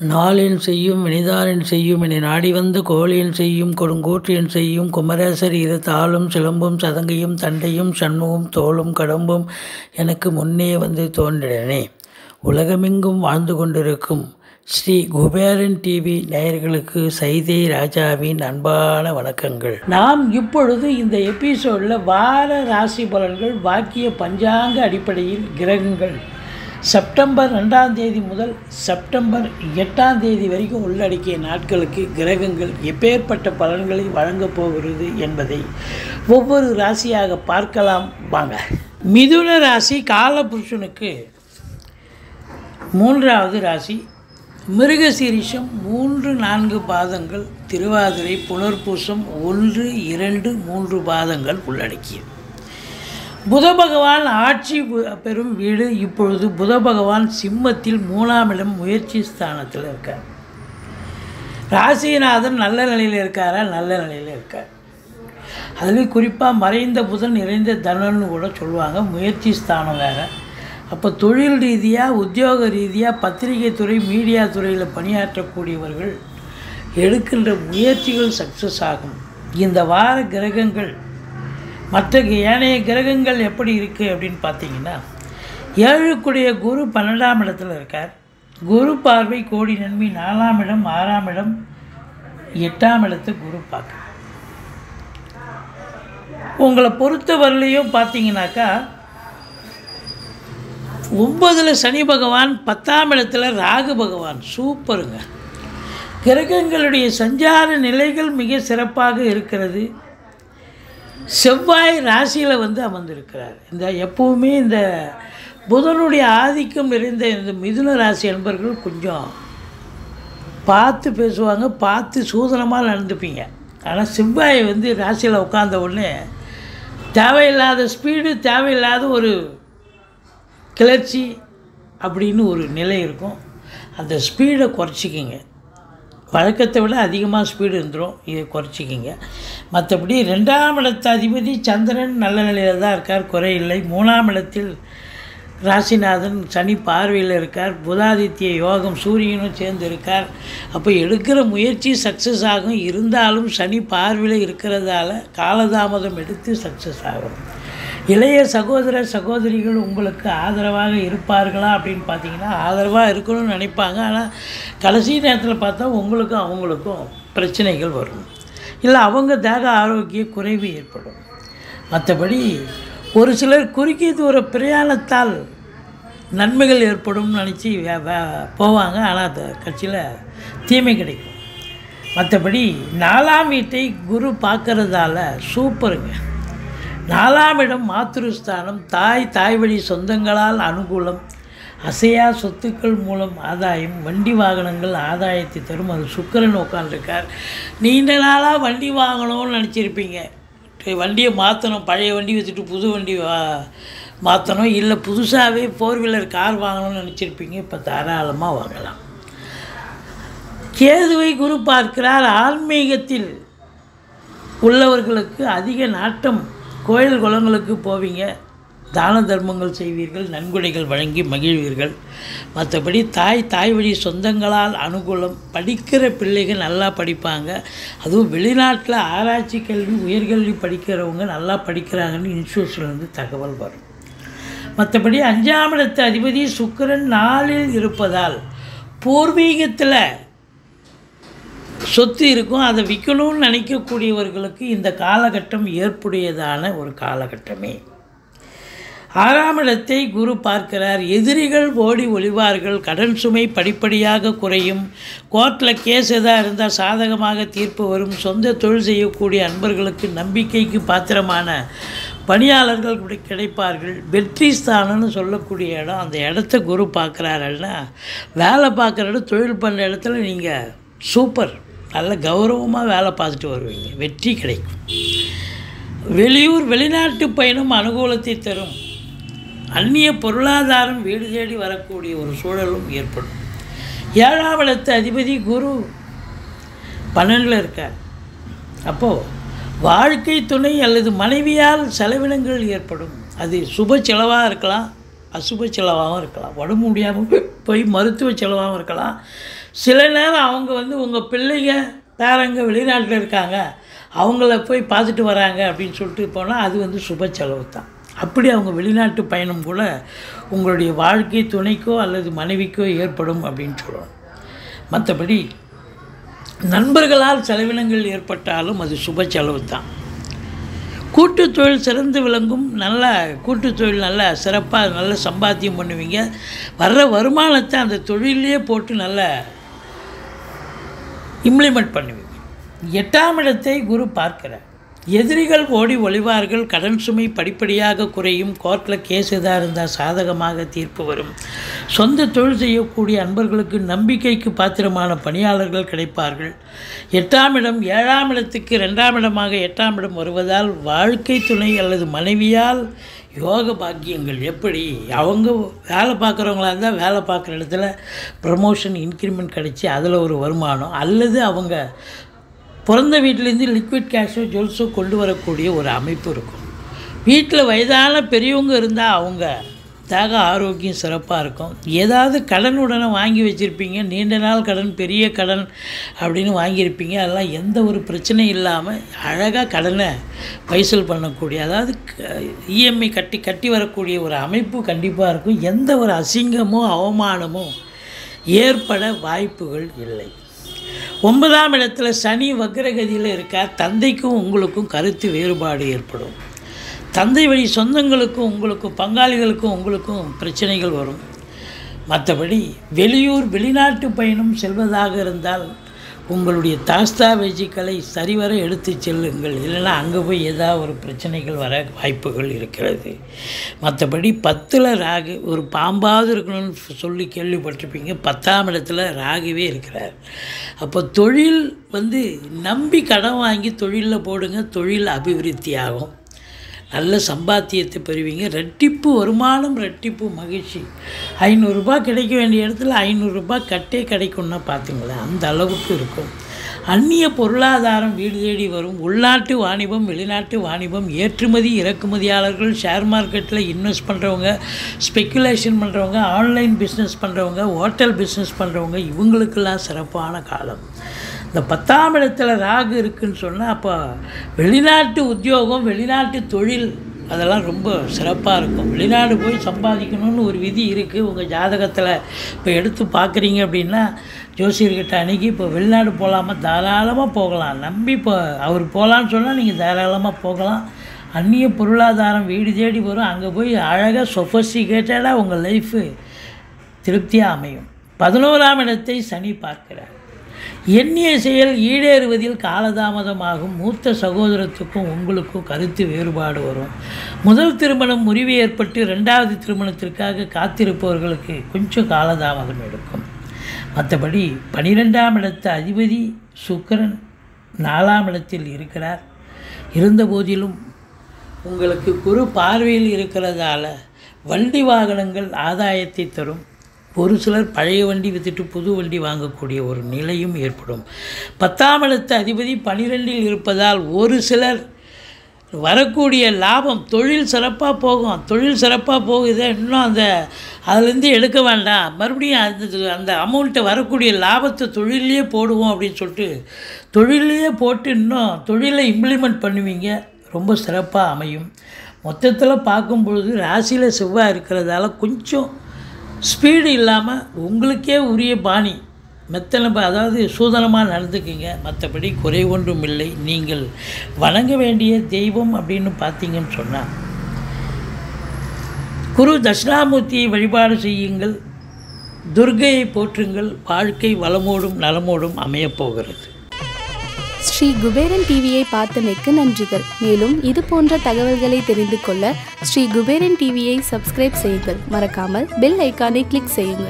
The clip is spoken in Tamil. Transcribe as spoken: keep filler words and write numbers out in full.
நாளென் செய்யும் வினைதானென் செய்யும் என நாடி வந்த கோளென் செய்யும் கொடுங்கோற்றென் செய்யும் குமரேசர் இரு தாளும் சிலம்பும் சதங்கையும் தண்டையும் சண்முகம் தோளும் கடம்பும் எனக்கு முன்னே வந்து தோன்றினே. உலகமெங்கும் வாழ்ந்து கொண்டிருக்கும் ஸ்ரீ குபேரன் டிவி நேயர்களுக்கு சைதை ராஜாவின் அன்பான வணக்கங்கள். நாம் இப்பொழுது இந்த எபிசோடில் வார ராசி பலன்கள் வாக்கிய பஞ்சாங்க அடிப்படையில் கிரகங்கள் செப்டம்பர் ரெண்டாம் தேதி முதல் செப்டம்பர் எட்டாம் தேதி வரைக்கும் உள்ளடக்கிய நாட்களுக்கு கிரகங்கள் எப்பேற்பட்ட பலன்களை வழங்கப் போகிறது என்பதை ஒவ்வொரு ராசியாக பார்க்கலாம் வாங்க. மிதுன ராசி காலபுருஷனுக்கு மூன்றாவது ராசி. மிருகசீரிஷம் மூன்று நான்கு பாதங்கள், திருவாதிரை புனர்பூசம் ஒன்று இரண்டு மூன்று பாதங்கள் உள்ளடக்கியது. புத பகவான் ஆட்சி பெறும் வீடு. இப்பொழுது புத பகவான் சிம்மத்தில் மூணாம் இடம் முயற்சி ஸ்தானத்தில் இருக்கார். ராசிநாதன் நல்ல நிலையில் இருக்காரா? நல்ல நிலையில் இருக்கார். அதுலேயும் குறிப்பாக மறைந்த புதன் நிறைந்த தனன்னு கூட சொல்லுவாங்க. முயற்சி ஸ்தானம் வேறு. அப்போ தொழில் ரீதியாக உத்தியோக ரீதியாக பத்திரிகை துறை மீடியா துறையில் பணியாற்றக்கூடியவர்கள் எடுக்கின்ற முயற்சிகள் சக்ஸஸ் ஆகும். இந்த வார கிரகங்கள் மற்ற ஏனைய கிரகங்கள் எப்படி இருக்குது அப்படின்னு பார்த்தீங்கன்னா, ஏழுக்குடைய குரு பன்னெண்டாம் இடத்துல இருக்கார். குரு பார்வை கோடி நன்மை. நாலாம் இடம் ஆறாம் இடம் எட்டாம் இடத்தை குரு பார்க்க. உங்களை பொறுத்தவரையிலையும் பார்த்தீங்கன்னாக்கா, ஒன்பதில் சனி பகவான், பத்தாம் இடத்துல ராகு பகவான். சூப்பருங்க. கிரகங்களுடைய சஞ்சார நிலைகள் மிக சிறப்பாக இருக்கிறது. செவ்வாய் ராசியில் வந்து அமர்ந்திருக்கிறார். இந்த எப்போவுமே இந்த புதனுடைய ஆதிக்கம் நிறைந்த இந்த மிதுன ராசி அன்பர்கள் கொஞ்சம் பார்த்து பேசுவாங்க, பார்த்து சூதனமாக நடந்துப்பீங்க. ஆனால் செவ்வாய் வந்து ராசியில் உட்கார்ந்த உடனே தேவையில்லாத ஸ்பீடு, தேவையில்லாத ஒரு கிளர்ச்சி அப்படின்னு ஒரு நிலை இருக்கும். அந்த ஸ்பீடை குறைச்சிக்கிங்க. வழக்கத்தை விட அதிகமாக ஸ்பீடு இருந்துடும், இதை குறைச்சிக்கிங்க. மற்றபடி ரெண்டாம் இடத்து அதிபதி சந்திரன் நல்ல நிலையில் தான் இருக்கார், குறையில்லை. மூணாம் இடத்தில் ராசிநாதன் சனி பார்வையில் இருக்கார். புதாதித்ய யோகம் சூரியனும் சேர்ந்து இருக்கார். அப்போ எடுக்கிற முயற்சி சக்ஸஸ் ஆகும். இருந்தாலும் சனி பார்வையில் இருக்கிறதால காலதாமதம் எடுத்து சக்ஸஸ் ஆகும். இளைய சகோதர சகோதரிகள் உங்களுக்கு ஆதரவாக இருப்பார்களா அப்படின்னு பார்த்தீங்கன்னா, ஆதரவாக இருக்கணும்னு நினைப்பாங்க. ஆனால் கடைசி நேரத்தில் பார்த்தா உங்களுக்கும் அவங்களுக்கும் பிரச்சனைகள் வரும், இல்லை அவங்க தேக ஆரோக்கிய குறைவு ஏற்படும். மற்றபடி ஒரு சிலர் குறுகிய தூர பிரயாணத்தால் நன்மைகள் ஏற்படும்னு நினச்சி போவாங்க. ஆனால் அந்த கட்சியில் தீமை கிடைக்கும். மற்றபடி நாலாம் வீட்டை குரு பார்க்கறதால சூப்பருங்க. நாலாம் இடம் மாத்ருஸ்தானம். தாய் தாய் வழி சொந்தங்களால் அனுகூலம். அசையா சொத்துக்கள் மூலம் ஆதாயம். வண்டி வாகனங்கள் ஆதாயத்தை தரும். அது சுக்கிரன் உட்காந்துருக்கார். நீண்ட நாளாக வண்டி வாங்கணும்னு நினச்சிருப்பீங்க. வண்டியை மாற்றணும், பழைய வண்டி வச்சுட்டு புது வண்டி வா மாற்றணும், இல்லை புதுசாகவே ஃபோர் வீலர் கார் வாங்கணும்னு நினச்சிருப்பீங்க. இப்போ தாராளமாக வாங்கலாம். கேதுவை குரு பார்க்கிறார். ஆன்மீகத்தில் உள்ளவர்களுக்கு அதிக நாட்டம். கோயில் குளங்களுக்கு போவீங்க, தான தர்மங்கள் செய்வீர்கள், நன்கொடைகள் வழங்கி மகிழ்வீர்கள். மற்றபடி தாய் தாய் வழி சொந்தங்களால் அனுகூலம். படிக்கிற பிள்ளைகள் நல்லா படிப்பாங்க. அதுவும் வெளிநாட்டில் ஆராய்ச்சி கல்வி உயர்கல்வி படிக்கிறவங்க நல்லா படிக்கிறாங்கன்னு இன்ஸ்டியூஷன்லேருந்து தகவல் வரும். மற்றபடி அஞ்சாம் இடத்து அதிபதி சுக்கிரன் நாளில் இருப்பதால் பூர்வீகத்தில் சொத்து இருக்கும். அதை விற்கணும்னு நினைக்கக்கூடியவர்களுக்கு இந்த காலகட்டம் ஏற்புடையதான ஒரு காலகட்டமே. ஆறாம் இடத்தை குரு பார்க்கிறார். எதிரிகள் ஓடி ஒளிவார்கள். கடன் சுமை படிப்படியாக குறையும். கோர்ட்டில் கேஸ் எதாக இருந்தால் சாதகமாக தீர்ப்பு வரும். சொந்த தொழில் செய்யக்கூடிய அன்பர்களுக்கு நம்பிக்கைக்கு பாத்திரமான பணியாளர்கள் கிடைப்பார்கள். வெற்றி ஸ்தானம்னு சொல்லக்கூடிய இடம், அந்த இடத்த குரு பார்க்குறாருன்னா வேலை பார்க்குற இடம், தொழில் பண்ணுற இடத்துல நீங்கள் சூப்பர் நல்ல கௌரவமாக வேலை பார்த்துட்டு வருவீங்க. வெற்றி கிடைக்கும். வெளியூர் வெளிநாட்டு பயணம் அனுகூலத்தை தரும். அந்நிய பொருளாதாரம் வீடு தேடி வரக்கூடிய ஒரு சூழலும் ஏற்படும். ஏழாம் இடத்து அதிபதி குரு பன்னெண்டில் இருக்கார். அப்போது வாழ்க்கை துணை அல்லது மனைவியால் செலவினங்கள் ஏற்படும். அது சுப செலவாக இருக்கலாம், அசுப செலவாகவும் இருக்கலாம். உடம்பு முடியாமல் போய் மருத்துவ செலவாகவும் இருக்கலாம். சில நேரம் அவங்க வந்து உங்கள் பிள்ளைங்க பேரங்க வெளிநாட்டில் இருக்காங்க, அவங்கள போய் பார்த்துட்டு வராங்க அப்படின்னு சொல்லிட்டு போனால் அது வந்து சுப செலவு தான். அப்படி அவங்க வெளிநாட்டு பயணம் கூட உங்களுடைய வாழ்க்கை துணைக்கோ அல்லது மனைவிக்கோ ஏற்படும் அப்படின்னு சொல்லணும். மற்றபடி நண்பர்களால் செலவினங்கள் ஏற்பட்டாலும் அது சுப செலவு தான். கூட்டு தொழில் சிறந்து விளங்கும். நல்ல கூட்டு தொழில் நல்ல சிறப்பாக நல்ல சம்பாத்தியம் பண்ணுவீங்க. வர்ற வருமானத்தை அந்த தொழிலே போட்டு நல்ல இம்ப்ளிமெண்ட் பண்ணுவீங்க. எட்டாம் இடத்தை குரு பார்க்கிறார். எதிரிகள் ஓடி ஒளிவார்கள். கடன் சுமை படிப்படியாக குறையும். கோர்ட்டில் கேஸ் எதாக இருந்தால் சாதகமாக தீர்ப்பு வரும். சொந்த தொழில் செய்யக்கூடிய அன்பர்களுக்கு நம்பிக்கைக்கு பாத்திரமான பணியாளர்கள் கிடைப்பார்கள். எட்டாம் இடம் ஏழாம் இடத்துக்கு ரெண்டாம் இடமாக எட்டாம் இடம் வருவதால் வாழ்க்கை துணை அல்லது மனைவியால் யோக பாக்கியங்கள். எப்படி அவங்க வேலை பார்க்குறவங்களா இருந்தால் வேலை பார்க்குற இடத்துல ப்ரமோஷன் இன்க்ரிமெண்ட் கிடச்சி அதில் ஒரு வருமானம், அல்லது அவங்க பிறந்த வீட்டிலேருந்து லிக்விட் கேஷோ ஜுவல்ஸோ கொண்டு வரக்கூடிய ஒரு அமைப்பு இருக்கும். வீட்டில் வயதான பெரியவங்க இருந்தால் அவங்க தேக ஆரோக்கியம் சிறப்பாக இருக்கும். ஏதாவது கடன் உடனே வாங்கி வச்சுருப்பீங்க, நீண்ட நாள் கடன் பெரிய கடன் அப்படின்னு வாங்கியிருப்பீங்க. அதெல்லாம் எந்த ஒரு பிரச்சனையும் இல்லாமல் அழகாக கடனை வசூல் பண்ணக்கூடிய, அதாவது இஎம்ஐ கட்டி கட்டி வரக்கூடிய ஒரு அமைப்பு கண்டிப்பாக இருக்கும். எந்த ஒரு அசிங்கமோ அவமானமோ ஏற்பட வாய்ப்புகள் இல்லை. ஒன்பதாம் இடத்துல சனி வக்ரகதியில் இருக்கார். தந்தைக்கும் உங்களுக்கும் கருத்து வேறுபாடு ஏற்படும். தந்தை வழி சொந்தங்களுக்கும் உங்களுக்கும் பங்காளிகளுக்கும் உங்களுக்கும் பிரச்சனைகள் வரும். மற்றபடி வெளியூர் வெளிநாட்டு பயணம் செல்வதாக இருந்தால் உங்களுடைய தாஸ்தாவேஜிகளை சரிவர எடுத்து செல்லுங்கள். இல்லைன்னா அங்கே போய் ஏதாவது ஒரு பிரச்சனைகள் வர வாய்ப்புகள் இருக்கிறது. மற்றபடி பத்தில் ராகு ஒரு பாம்பாவது இருக்கணும்னு சொல்லி கேள்விப்பட்டிருப்பீங்க. பத்தாம் இடத்துல ராகுவே இருக்கிறார். அப்போ தொழில் வந்து நம்பி கடன் வாங்கி தொழிலில் போடுங்க. தொழில் அபிவிருத்தி ஆகும். நல்ல சம்பாத்தியத்தை பெறுவீங்க. ரெட்டிப்பு வருமானம், ரெட்டிப்பு மகிழ்ச்சி. ஐநூறுரூபா கிடைக்க வேண்டிய இடத்துல ஐநூறுரூபா கட்டே கிடைக்கும்னா பார்த்துங்களேன், அந்த அளவுக்கு இருக்கும். அந்நிய பொருளாதாரம் வீடு தேடி வரும். உள்நாட்டு வாணிபம் வெளிநாட்டு வாணிபம், ஏற்றுமதி இறக்குமதியாளர்கள், ஷேர் மார்க்கெட்டில் இன்வெஸ்ட் பண்ணுறவங்க, ஸ்பெக்குலேஷன் பண்ணுறவங்க, ஆன்லைன் பிஸ்னஸ் பண்ணுறவங்க, ஹோட்டல் பிஸ்னஸ் பண்ணுறவங்க, இவங்களுக்கெல்லாம் சிறப்பான காலம். இந்த பத்தாம் இடத்துல ராகு இருக்குதுன்னு சொன்னால் அப்போ வெளிநாட்டு உத்தியோகம் வெளிநாட்டு தொழில் அதெல்லாம் ரொம்ப சிறப்பாக இருக்கும். வெளிநாடு போய் சம்பாதிக்கணும்னு ஒரு விதி இருக்குது உங்கள் ஜாதகத்தில். இப்போ எடுத்து பார்க்குறீங்க அப்படின்னா ஜோசியர்கிட்ட அன்றைக்கி இப்போ வெளிநாடு போகலாமா, தாராளமாக போகலாம். நம்பி இப்போ அவர் போகலான்னு சொன்னால் நீங்கள் தாராளமாக போகலாம். அந்நிய பொருளாதாரம் வீடு தேடி வரும். அங்கே போய் அழகாக சொஃபஸ்டிகேட்டடாக உங்கள் லைஃபு திருப்தியாக அமையும். பதினோராம் இடத்தை சனி பார்க்கிறார். எண்ணிய செயல் ஈடேறுவதில் காலதாமதமாகும். மூத்த சகோதரத்துக்கும் உங்களுக்கும் கருத்து வேறுபாடு வரும். முதல் திருமணம் முறிவு ஏற்பட்டு ரெண்டாவது திருமணத்திற்காக காத்திருப்பவர்களுக்கு கொஞ்சம் காலதாமதம் எடுக்கும். மற்றபடி பனிரெண்டாம் இடத்து அதிபதி சுக்கிரன் நாலாம் இடத்தில் இருக்கிறார். இருந்த போதிலும் உங்களுக்கு குரு பார்வையில் இருக்கிறதால வண்டி வாகனங்கள் ஆதாயத்தை தரும். ஒரு சிலர் பழைய வண்டி விற்றுட்டு புது வண்டி வாங்கக்கூடிய ஒரு நிலையும் ஏற்படும். பத்தாம் இடத்து அதிபதி பனிரெண்டில் இருப்பதால் ஒரு சிலர் வரக்கூடிய லாபம் தொழில் சிறப்பாக போகும். தொழில் சிறப்பாக போகுது, இன்னும் அந்த அதுலேருந்து எடுக்க வேண்டாம், மறுபடியும் அந்த அந்த அமௌண்ட்டை வரக்கூடிய லாபத்தை தொழிலையே போடுவோம் அப்படின்னு சொல்லிட்டு தொழிலையே போட்டு இன்னும் தொழிலை இம்ப்ளிமெண்ட் பண்ணுவீங்க. ரொம்ப சிறப்பாக அமையும். மொத்தத்தில் பார்க்கும் பொழுது ராசியில் செவ்வாய் இருக்கிறதால கொஞ்சம் ஸ்பீடு இல்லாமல் உங்களுக்கே உரிய பாணி மெத்தனை அதாவது சூதனமாக நடந்துக்குங்க. மற்றபடி குறை ஒன்றும் இல்லை. நீங்கள் வணங்க வேண்டிய தெய்வம் அப்படின்னு பார்த்தீங்கன்னு சொன்னால் குரு தட்சிணாமூர்த்தியை வழிபாடு செய்யுங்கள். துர்க்கையை போற்றுங்கள். வாழ்க்கை வளமோடும் நலமோடும் அமையப்போகிறது. ஸ்ரீ குபேரன் டிவியை பார்த்தமைக்கு நன்றிகள். மேலும் இது போன்ற தகவல்களை தெரிந்து கொள்ள ஸ்ரீ குபேரன் டிவியை சப்ஸ்கிரைப் செய்யுங்கள். மறக்காமல் பெல் ஐக்கானை கிளிக் செய்யுங்கள்.